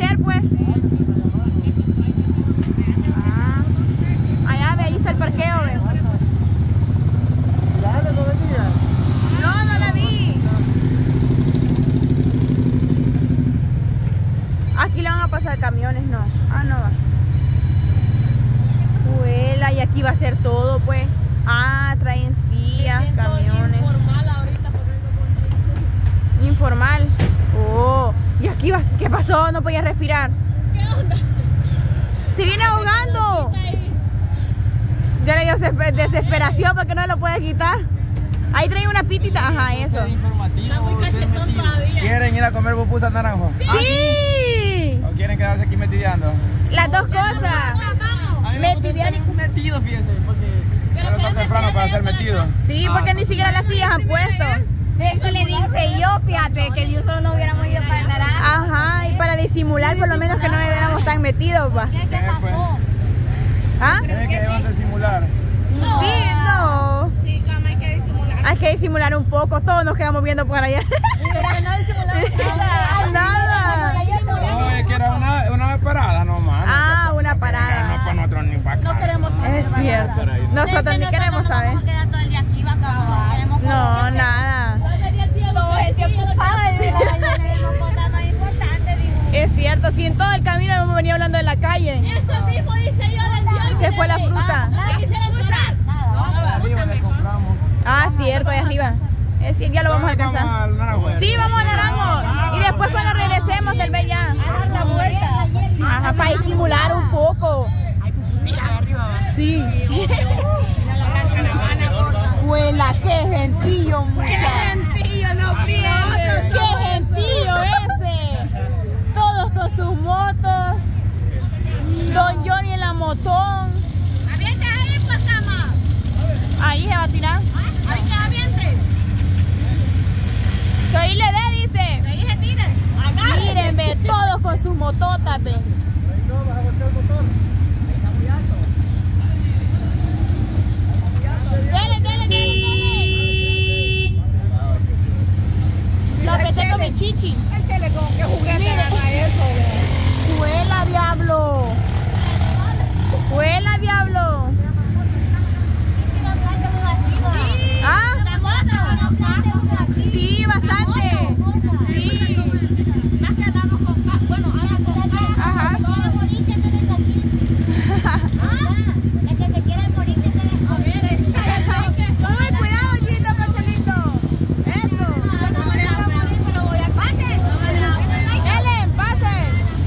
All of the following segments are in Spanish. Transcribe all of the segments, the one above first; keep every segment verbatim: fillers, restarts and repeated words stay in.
hacer, pues. Ah, allá, ve, ahí está el parqueo, ve. No, no la vi. Aquí le van a pasar camiones, no. Ah, no va. Huela, y aquí va a ser todo, pues. Ah, traen sillas, camiones. Informal ahorita por Informal. Oh, y aquí va. ¿Qué pasó? No podía respirar. ¿Qué onda? Se viene ahogando. Ya le dio desesperación porque no lo puede quitar. Ahí trae una pitita. Ajá, eso. Está muy cachetón todavía. ¿Quieren ir a comer pupusas naranjo? ¡Sí! ¿O quieren quedarse aquí metideando? Las dos cosas. Metideando. Metido, fíjense, porque pero está temprano para ser metido. Sí, porque ni siquiera las sillas han puesto. De eso le dije yo, fíjate, que yo solo no hubiéramos ido para el naranjo. Ajá, y para disimular por lo menos que no éramos tan metidos, pa. ¿Qué pasó? ¿Ah? ¿Tienen que debemos disimular? No. Sí, no. Sí, cama, hay que disimular. Hay que disimular un poco, todos nos quedamos viendo por allá. Pero no disimulamos nada. Nada. No, es que era una, una parada nomás. Ah, una No parada. para nosotros ni para acá. No queremos Es cierto. Nosotros ni queremos saber. Vamos a quedar todo el día aquí, vaca. Queremos No, nada. todo el día ocupado y tenemos cosas más importantes, digo. Es cierto, si en todo el camino hemos venido hablando de la calle. Eso mismo dice yo del dios. Se fue la fruta. La quisiera entrar. Arriba le compramos. Ah, cierto, ahí arriba. Es decir, ya lo vamos a alcanzar. Vamos al naranjo. Sí, vamos a Naranjo. Y después cuando regresemos, tal vez ya. Dar la vuelta. Ajá, para disimular un poco. Sí. Huela, qué gentío, muchacha. Qué gentío, no friegues. Qué gentío ese. Todos con sus motos. Don Johnny en la motón. Aviente ahí, pues, cama. Ahí se va a tirar. Ahí que aviente. Que ahí le dé, dice. Ahí se tire. Miren, ve, todos con sus mototas, ve. Dele, dele, dele, dele. Lo apreté con mi chichi. Échale como que juguete agarra eso, ve. ¡Huela, diablo! ¡Huela, diablo! ¿Ah? Sí, bastante. Sí. Ajá. El que se quiera morir, que se les conviene. Uy, cuidado, Chito, Cacholito. Eso. Ellen, pase.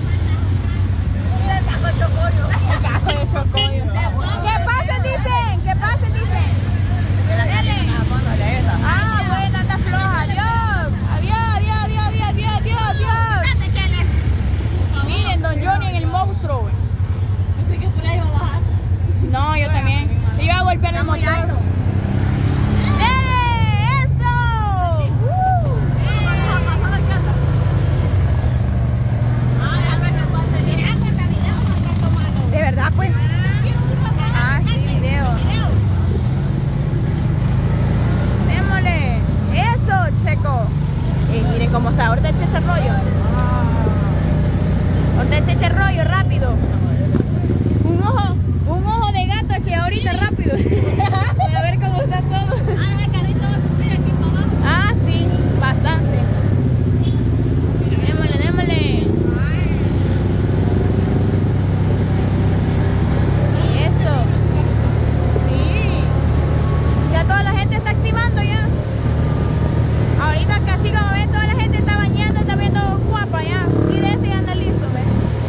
El casco de chocollo. ¿Qué pase, dicen? ¿Qué pase, dicen? Ah, bueno, anda floja. Adiós. Adiós, adiós, adiós, adiós, adiós, adiós, adiós. Miren, Don Johnny en el monstruo. Pensé que por ahí iba a bajar. No, yo también. Yo iba a golpear el motor. ¡Eh! ¡Eso! ¡Uh! ¿De verdad, pues? Ah, sí, video. Démosle. Eso, Checo. Eh, miren cómo está. Ahorita eche ese rollo. Ahorita eche ese rollo rápido. Un ojo, un ojo de gato eche ahorita rápido. A ver cómo está todo. Ah, el carrito va a subir aquí para abajo. Ah, sí, bastante. Démosle, démosle. Y eso. Sí. Ya toda la gente está activando ya. Ahorita casi como ven, toda la gente está bañando, está viendo guapa ya. Y de ese ya anda listo, ¿ves?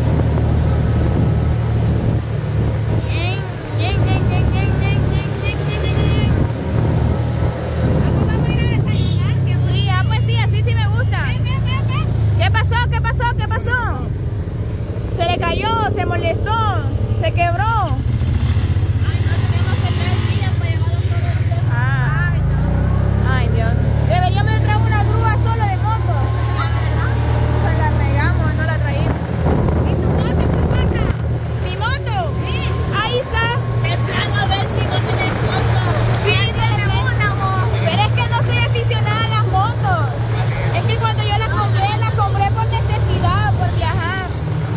Bien, bien, bien, bien, bien, bien, bien, bien, bien, bien. Vamos a ir a desayunar. Sí, ah, pues sí, así sí me gusta. Ven, ven, ven, ven. ¿Qué pasó? ¿Qué pasó? ¿Qué pasó? Se le cayó, se molestó, se quebró. Ay, no tenemos que traer sillas para llevarlos todos los días. Ah. Ay, Dios. Deberíamos de traer una grúa solo de moto. Se la regamos, no la traímos. ¿Y tu moto, tu moto? ¿Mi moto? Sí. Ahí está. Temprano a ver si no tienes moto. Sí, tenemos una moto. Pero es que no soy aficionada a las motos. Es que cuando yo las compré, las compré por necesidad, por viajar.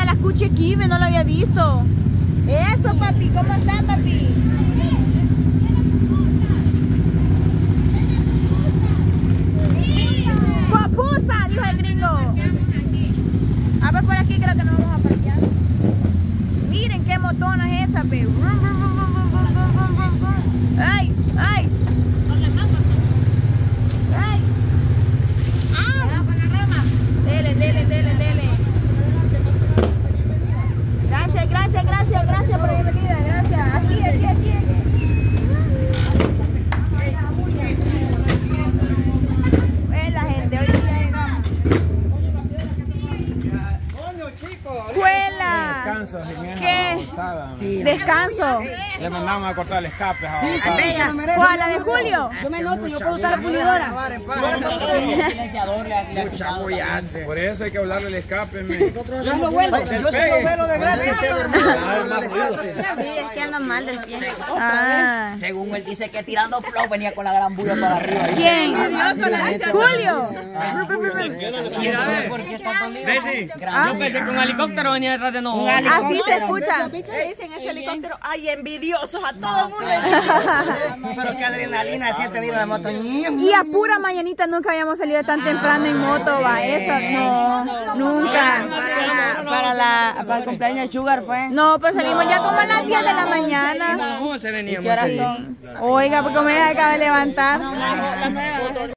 la Cuchi Kibe, no la había visto. Eso, papi, ¿cómo está, papi? ¡Popusa! Dijo el gringo. A ver, por aquí creo que nos vamos a parquear. Miren qué motona es esa, pe. ¡Ay! ¡Ay! ¡Ay! Dele, dele, dele, dele. Gracias, gracias, gracias, gracias por la bienvenida. Gracias. Aquí, aquí, aquí, aquí. Ven la gente, hoy ya llegamos. ¡Juela! Descanso, ¿Qué? Sí. Descanso. Le mandamos a cortar el escape. A Sí, ¿cuál? ¿La de Julio? Yo me noto, yo puedo usar la pulidora. Por eso hay que hablarle el escape. Yo lo vuelvo. Yo se lo vuelo de gratis. Sí, es que andan mal del pie. Ah. Según él dice que tirando flow venía con la gran bulla para arriba. ¿Quién? Julio. Yo pensé que un helicóptero venía detrás de nosotros. Así se escucha. Dicen ese helicóptero, ay, envidiosos a todo el mundo. Pero qué adrenalina siente ir a la moto. Y a pura mañanita nunca habíamos salido tan temprano en moto, va. Eso no, nunca. Para, la, para el cumpleaños de Sugar fue. No, pero salimos ya como a las diez de la mañana. once veníamos. Oiga, porque me acaba de levantar. La nueva.